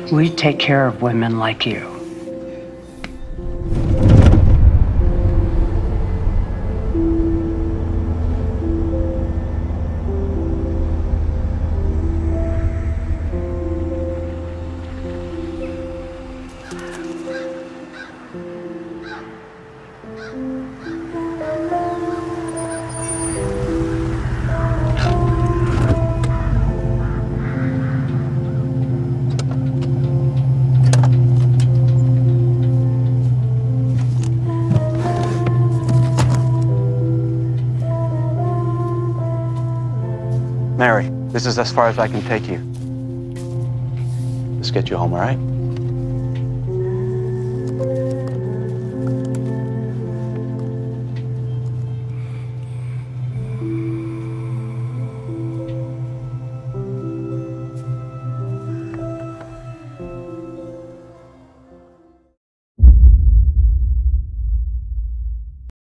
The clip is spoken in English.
We take care of women like you. Mary, this is as far as I can take you. Let's get you home, all right?